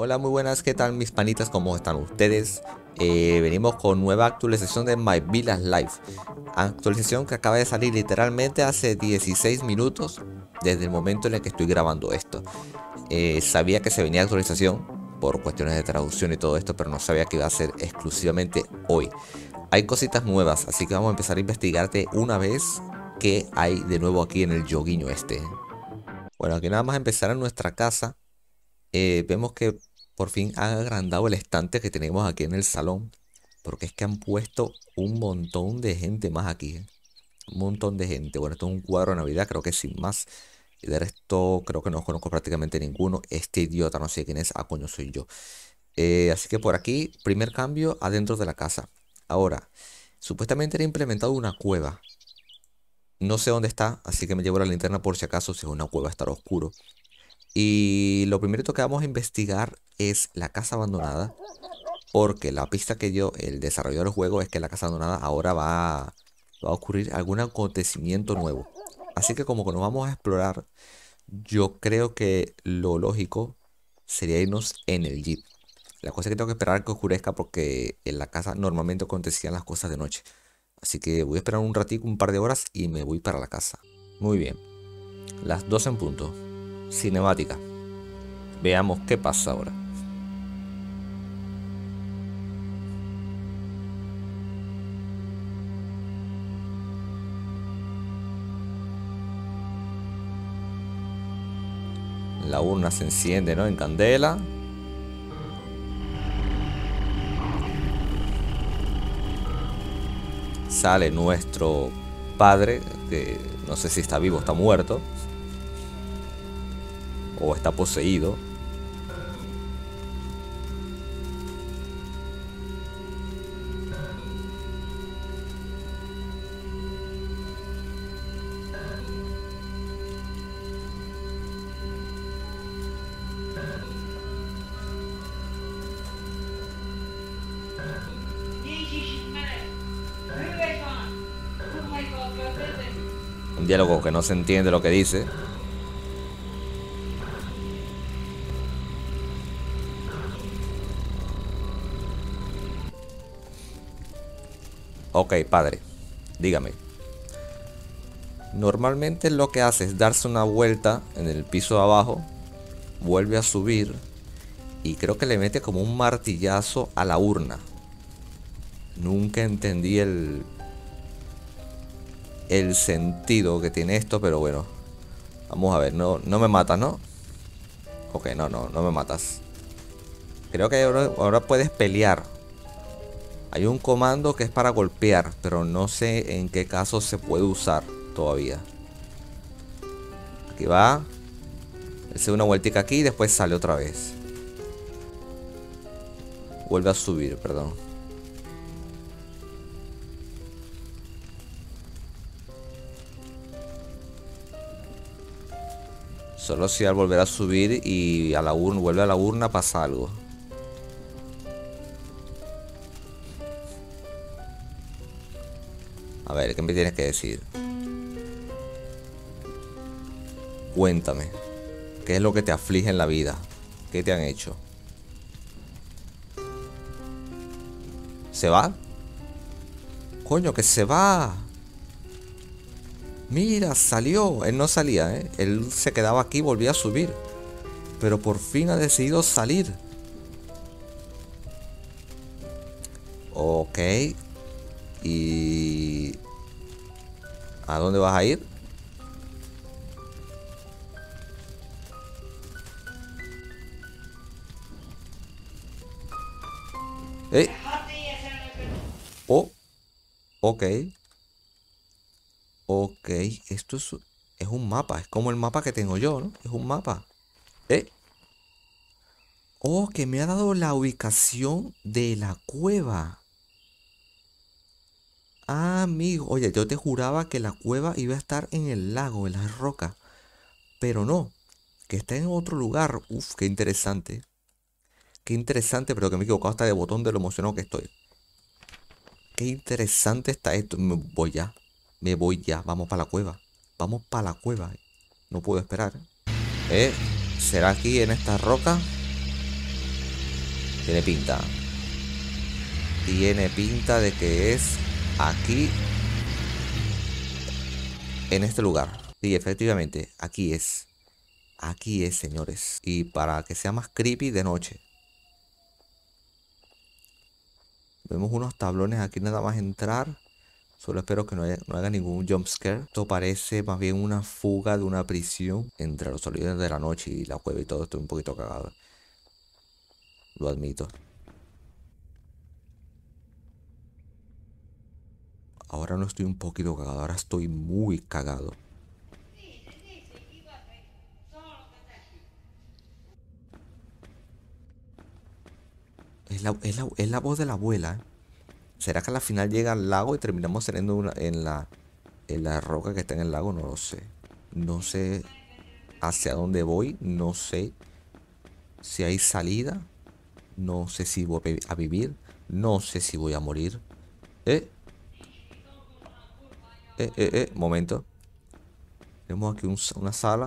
Hola, muy buenas, ¿qué tal mis panitas? ¿Cómo están ustedes? Venimos con nueva actualización de My Village Life. Actualización que acaba de salir literalmente hace 16 minutos desde el momento en el que estoy grabando esto. Sabía que se venía actualización por cuestiones de traducción y todo esto, pero no sabía que iba a ser exclusivamente hoy. Hay cositas nuevas, así que vamos a empezar a investigarte una vez qué hay de nuevo aquí en el joguiño este. Bueno, aquí nada más empezar en nuestra casa. Vemos que por fin han agrandado el estante que tenemos aquí en el salón. Porque es que han puesto un montón de gente más aquí. Un montón de gente. Bueno, esto es un cuadro de Navidad, creo que sin más. Y de resto, creo que no conozco prácticamente ninguno. Este idiota, no sé quién es. Ah, coño, soy yo. Así que por aquí, primer cambio adentro de la casa. Ahora, supuestamente era implementado una cueva. No sé dónde está, así que me llevo la linterna por si acaso, si es una cueva estará oscuro. Y lo primero que vamos a investigar es la casa abandonada, porque la pista que dio el desarrollador del juego es que la casa abandonada ahora va a ocurrir algún acontecimiento nuevo. Así que como que nos vamos a explorar, yo creo que lo lógico sería irnos en el jeep. La cosa es que tengo que esperar que oscurezca porque en la casa normalmente acontecían las cosas de noche. Así que voy a esperar un ratito, un par de horas y me voy para la casa. Muy bien, las 2 en punto. Cinemática. Veamos qué pasa ahora. La urna se enciende, ¿no? En candela. Sale nuestro padre, que no sé si está vivo o está muerto. O está poseído. Un diálogo que no se entiende lo que dice. Ok, padre, dígame. Normalmente lo que hace es darse una vuelta en el piso de abajo, vuelve a subir y creo que le mete como un martillazo a la urna. Nunca entendí el sentido que tiene esto, pero bueno. Vamos a ver, no me matas, ¿no? Ok, no me matas. Creo que ahora puedes pelear. Hay un comando que es para golpear, pero no sé en qué caso se puede usar todavía. Aquí va. Hace una vueltica aquí y después sale otra vez. Vuelve a subir, perdón. Solo si al volver a subir y a la urna, vuelve a la urna, pasa algo. A ver, ¿qué me tienes que decir? Cuéntame. ¿Qué es lo que te aflige en la vida? ¿Qué te han hecho? ¿Se va? Coño, que se va. Mira, salió. Él no salía, ¿eh? Él se quedaba aquí y volvía a subir. Pero por fin ha decidido salir. Ok. ¿Y a dónde vas a ir? ¡Eh! Oh, ok. Ok, esto es un mapa. Es como el mapa que tengo yo, ¿no? Es un mapa. ¿Eh? Oh, que me ha dado la ubicación de la cueva. Ah, amigo. Oye, yo te juraba que la cueva iba a estar en el lago, en las rocas. Pero no, que está en otro lugar. Uf, qué interesante. Qué interesante, pero que me he equivocado hasta de botón de lo emocionado que estoy. Qué interesante está esto. Me voy ya. Me voy ya. Vamos para la cueva. Vamos para la cueva. No puedo esperar. ¿Será aquí en esta roca? Tiene pinta. Tiene pinta de que es aquí, en este lugar. Sí, efectivamente, aquí es. Aquí es, señores. Y para que sea más creepy, de noche. Vemos unos tablones aquí nada más entrar. Solo espero que no haga ningún jump scare. Esto parece más bien una fuga de una prisión entre los sonidos de la noche y la cueva y todo. Estoy un poquito cagado. Lo admito. Ahora no estoy un poquito cagado, ahora estoy muy cagado. Es la voz de la abuela. ¿Será que a la final llega al lago y terminamos saliendo en la roca que está en el lago? No lo sé. No sé hacia dónde voy. No sé si hay salida. No sé si voy a vivir. No sé si voy a morir. Eh, momento. Tenemos aquí una sala.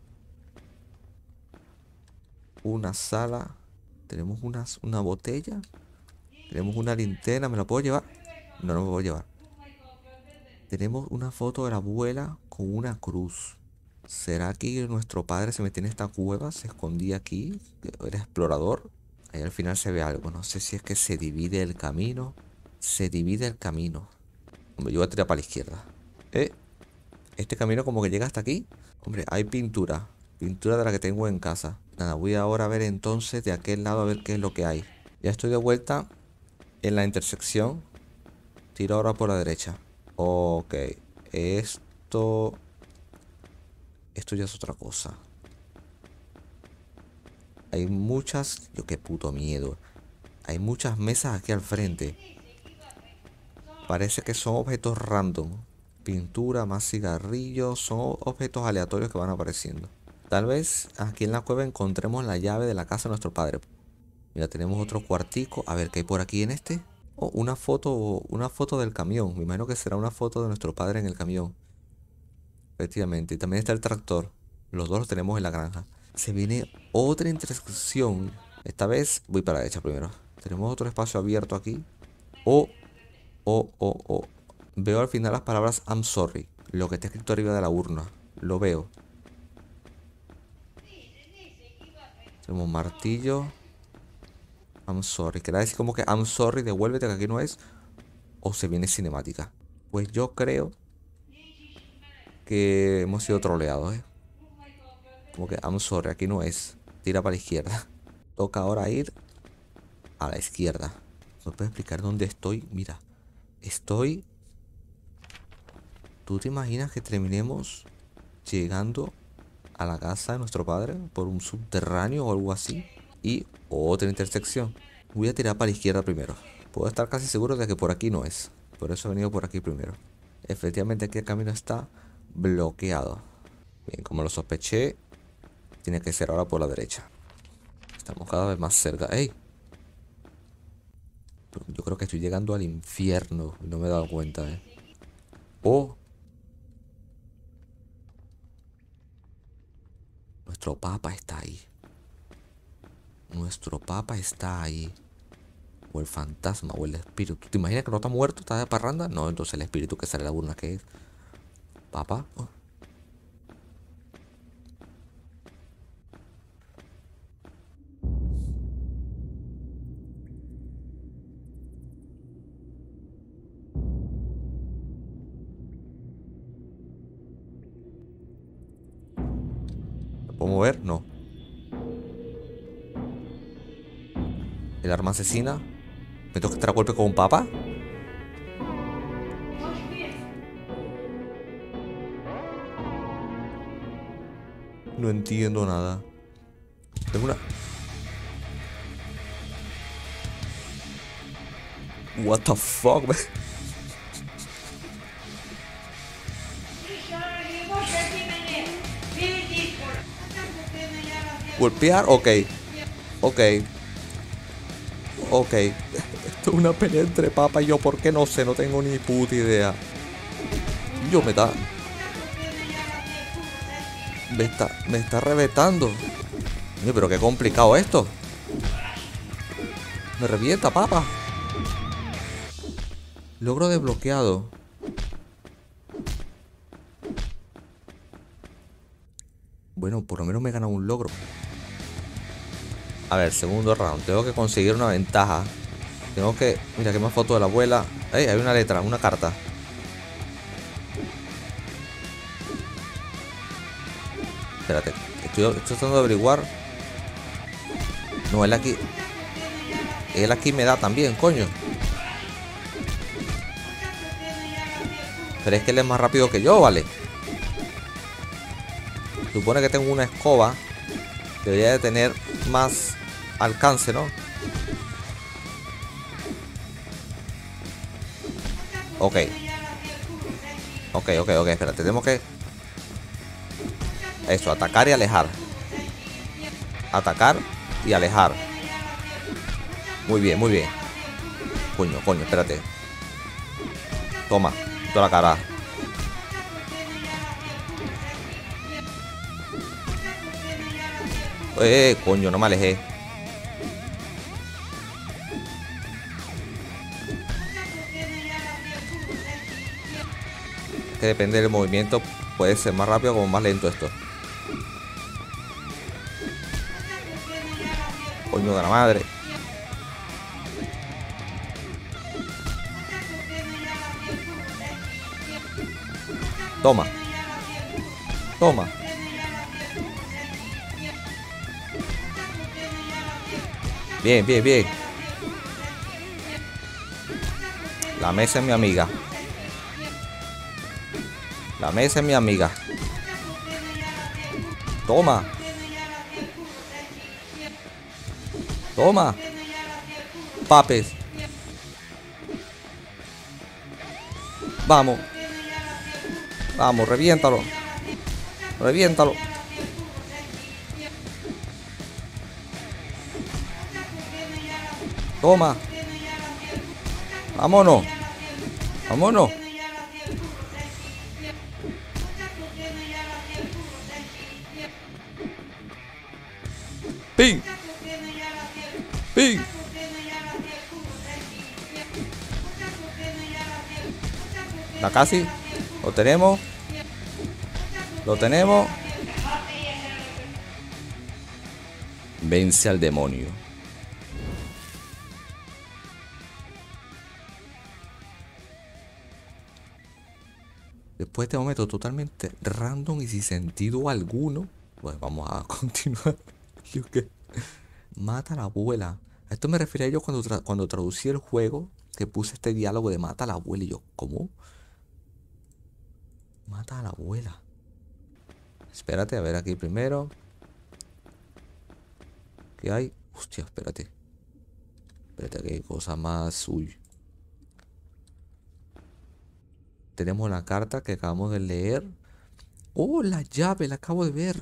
Una sala. Tenemos una botella. Tenemos una linterna. ¿Me la puedo llevar? No, no me puedo llevar. Tenemos una foto de la abuela con una cruz. ¿Será que nuestro padre se metió en esta cueva? ¿Se escondía aquí? ¿Era explorador? Ahí al final se ve algo. No sé si es que se divide el camino. Se divide el camino. Hombre, yo voy a tirar para la izquierda. Este camino como que llega hasta aquí. Hombre, hay pintura. Pintura de la que tengo en casa. Nada, voy ahora a ver entonces de aquel lado a ver qué es lo que hay. Ya estoy de vuelta en la intersección. Tiro ahora por la derecha. Ok. Esto ya es otra cosa. Hay muchas... Yo qué puto miedo. Hay muchas mesas aquí al frente. Parece que son objetos random. Pintura, más cigarrillos. Son objetos aleatorios que van apareciendo. Tal vez aquí en la cueva encontremos la llave de la casa de nuestro padre. Mira, tenemos otro cuartico. A ver, ¿qué hay por aquí en este? Oh, una foto del camión. Me imagino que será una foto de nuestro padre en el camión. Efectivamente. Y también está el tractor. Los dos los tenemos en la granja. Se viene otra intersección. Esta vez voy para la derecha primero. Tenemos otro espacio abierto aquí. Oh. Veo al final las palabras I'm sorry. Lo que está escrito arriba de la urna. Lo veo. Tenemos martillo. I'm sorry. Quería decir como que I'm sorry, devuélvete que aquí no es. O se viene cinemática. Pues yo creo que hemos sido troleados, Como que I'm sorry, aquí no es. Tira para la izquierda. Toca ahora ir a la izquierda. ¿Me puedes explicar dónde estoy? Mira. Estoy... ¿Tú te imaginas que terminemos llegando a la casa de nuestro padre por un subterráneo o algo así? Y otra intersección. Voy a tirar para la izquierda primero. Puedo estar casi seguro de que por aquí no es. Por eso he venido por aquí primero. Efectivamente aquí el camino está bloqueado. Bien, como lo sospeché, tiene que ser ahora por la derecha. Estamos cada vez más cerca. ¡Ey! Yo creo que estoy llegando al infierno y no me he dado cuenta, Oh. Nuestro papa está ahí. Nuestro papa está ahí. O el fantasma, o el espíritu. ¿Te imaginas que no está muerto? ¿Está de parranda? No, entonces el espíritu que sale de la urna, ¿qué es? ¿Papa? Oh. ¿Me puedo mover? No. El arma asesina. ¿Me tengo que estar a golpe con un papa? No entiendo nada. Tengo una... What the fuck, man? Golpear, ok. Ok. Ok. Esto es una pelea entre papa y yo. ¿Por qué? No sé, no tengo ni puta idea. Yo me está reventando. Pero qué complicado esto. Me revienta, papa. Logro desbloqueado. Bueno, por lo menos me he ganado un logro. A ver, segundo round. Tengo que conseguir una ventaja. Tengo que... Mira, que más foto de la abuela. Hay una letra, una carta. Espérate. Estoy tratando de averiguar. No, él aquí... Él aquí me da también, coño. Pero es que él es más rápido que yo, ¿vale? Supone que tengo una escoba. Debería de tener más alcance, ¿no? Ok. Ok, espérate. Tenemos que... Eso, atacar y alejar. Atacar y alejar. Muy bien, muy bien. Coño, espérate. Toma, toda la cara. Coño, no me alejé. Que depende del movimiento. Puede ser más rápido o más lento esto. Coño de la madre. Toma. Toma. Bien, bien, bien. La mesa es mi amiga. La mesa es mi amiga. Toma. Toma. Papes. Vamos. Vamos, reviéntalo. Reviéntalo. Toma. Vámonos. Vámonos. ¡Ping! ¡Ping! La casi. Lo tenemos. Lo tenemos. Vence al demonio. Después de este momento totalmente random y sin sentido alguno, pues vamos a continuar. ¿Y qué? Mata a la abuela. A esto me refería yo cuando traducí el juego, que puse este diálogo de mata a la abuela. Y yo, ¿cómo? Mata a la abuela. Espérate, a ver aquí primero. ¿Qué hay? Hostia, espérate. Espérate, que hay cosa más. Uy. Tenemos la carta que acabamos de leer. Oh, la llave, la acabo de ver.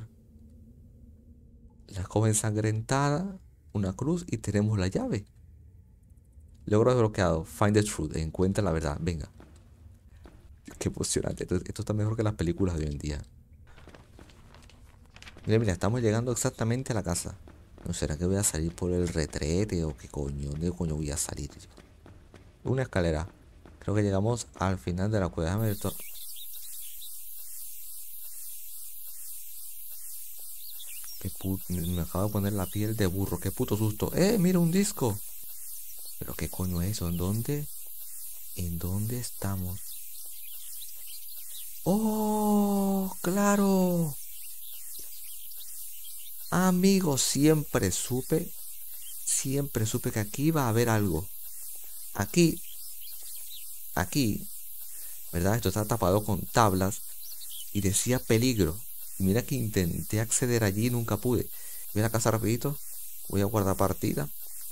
La joven ensangrentada, una cruz y tenemos la llave. Logro desbloqueado. Find the truth. Encuentra la verdad. Venga. Qué emocionante. Esto está mejor que las películas de hoy en día. Mira, mira, estamos llegando exactamente a la casa. ¿No será que voy a salir por el retrete o qué coño? ¿Dónde coño voy a salir yo? Una escalera. Creo que llegamos al final de la cueva. Déjame ver esto. Me acabo de poner la piel de burro. Qué puto susto. Mira un disco. ¿Pero qué coño es eso? ¿En dónde? ¿En dónde estamos? ¡Oh! ¡Claro! Amigo, siempre supe que aquí iba a haber algo. Aquí, aquí, ¿verdad? Esto está tapado con tablas y decía peligro. Y mira que intenté acceder allí y nunca pude. Voy a la casa rapidito, voy a guardar partida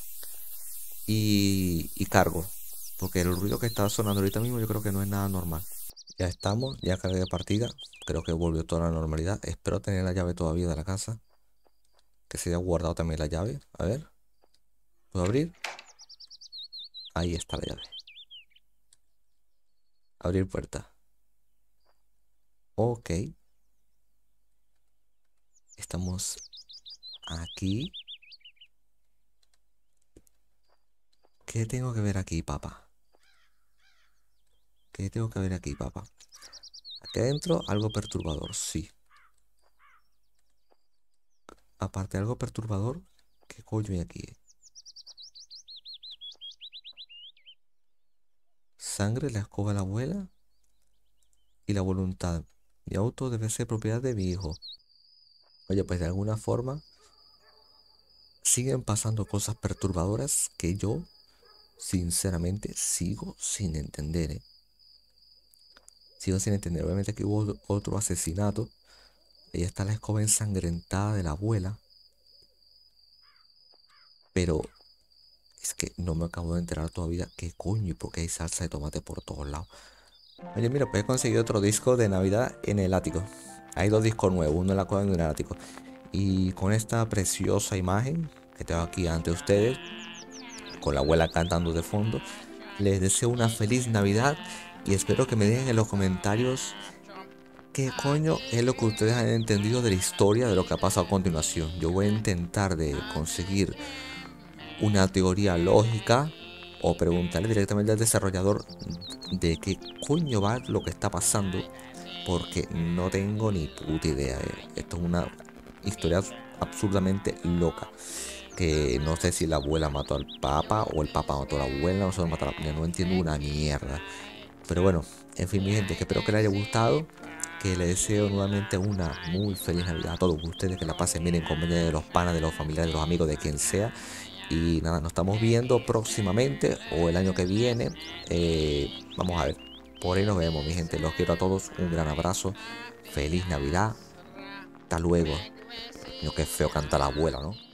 y cargo. Porque el ruido que está sonando ahorita mismo yo creo que no es nada normal. Ya estamos, ya cargué partida. Creo que volvió toda la normalidad. Espero tener la llave todavía de la casa. Que se haya guardado también la llave. A ver. ¿Puedo abrir? Ahí está la llave. Abrir puerta. Ok. Estamos aquí. ¿Qué tengo que ver aquí, papá? ¿Qué tengo que ver aquí, papá? Aquí adentro, algo perturbador, sí. Aparte de algo perturbador, ¿qué coño hay aquí? Sangre, la escoba de la abuela y la voluntad. Mi auto debe ser propiedad de mi hijo. Oye, pues de alguna forma siguen pasando cosas perturbadoras que yo, sinceramente, sigo sin entender, ¿eh? Sigo sin entender. Obviamente que hubo otro asesinato. Ahí está la escoba ensangrentada de la abuela. Pero es que no me acabo de enterar todavía qué coño y por qué hay salsa de tomate por todos lados. Oye, mira, pues he conseguido otro disco de Navidad en el ático. Hay dos discos nuevos, uno en la cueva y uno en el ático. Y con esta preciosa imagen que tengo aquí ante ustedes, con la abuela cantando de fondo, les deseo una feliz Navidad y espero que me dejen en los comentarios qué coño es lo que ustedes han entendido de la historia de lo que ha pasado a continuación. Yo voy a intentar de conseguir una teoría lógica o preguntarle directamente al desarrollador de qué coño va lo que está pasando, porque no tengo ni puta idea. Esto es una historia absurdamente loca. Que no sé si la abuela mató al papa o el papa mató a la abuela, no se lo mató a la abuela, no entiendo una mierda. Pero bueno, en fin, mi gente, que espero que les haya gustado. Que les deseo nuevamente una muy feliz Navidad a todos ustedes. Que la pasen bien en compañía de los panas, de los familiares, de los amigos, de quien sea. Y nada, nos estamos viendo próximamente o el año que viene. Vamos a ver. Por ahí nos vemos, mi gente. Los quiero a todos. Un gran abrazo. Feliz Navidad. Hasta luego. Yo qué feo canta la abuela, ¿no?